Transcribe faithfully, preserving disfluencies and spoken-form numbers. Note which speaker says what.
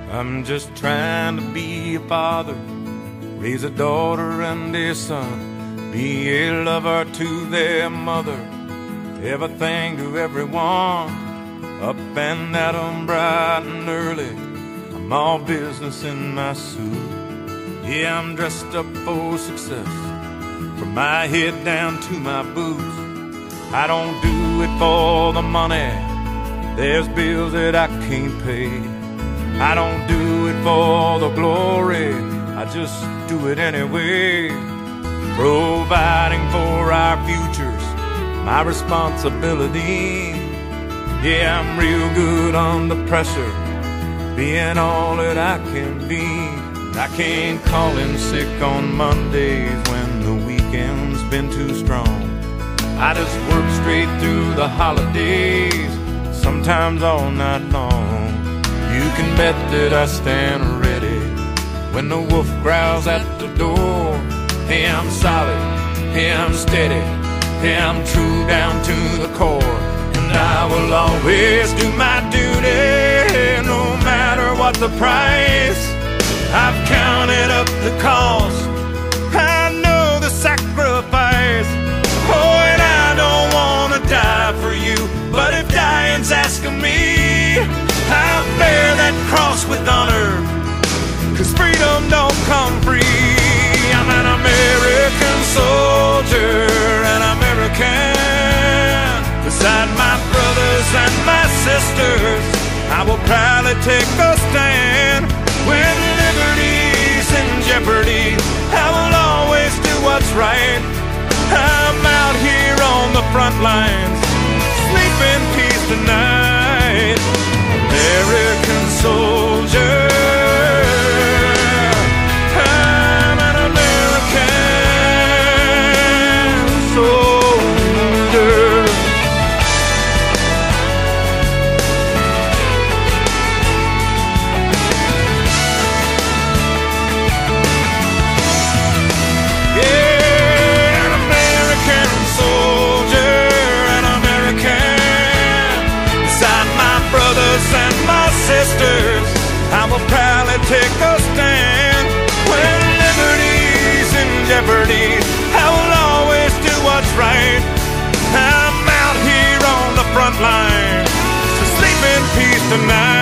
Speaker 1: I'm just trying to be a father, raise a daughter and a son, be a lover to their mother, everything to everyone, up and at 'em bright and early. I'm all business in my suit. Yeah, I'm dressed up for success, from my head down to my boots. I don't do it for the money, there's bills that I can't pay. I don't do it for the glory, I just do it anyway. Providing for our futures, my responsibility. Yeah, I'm real good under pressure, being all that I can be. I can't call in sick on Mondays when the weekend's been too strong. I just work straight through the holidays, sometimes all night long. You can bet that I stand ready when the wolf growls at the door. Hey, I'm solid, hey, I'm steady, hey, I'm true down to the core. And I will always do my duty, no matter what the price. I've counted up the cost, I know the sacrifice. Oh, and I don't want to die for you, but if dying's asking me, I'll bear that cross with honor, 'cause freedom don't come free. I'm an American soldier, an American. Beside my brothers and my sisters, I will proudly take a stand. When liberty's in jeopardy, I will always do what's right. I'm out here on the front lines, sleep in peace tonight. American soldier, I'm an American soldier. Yeah, an American soldier, an American. Beside my brothers and my sisters, I will proudly take a stand. When liberty's in jeopardy, I will always do what's right. I'm out here on the front line, so sleep in peace tonight.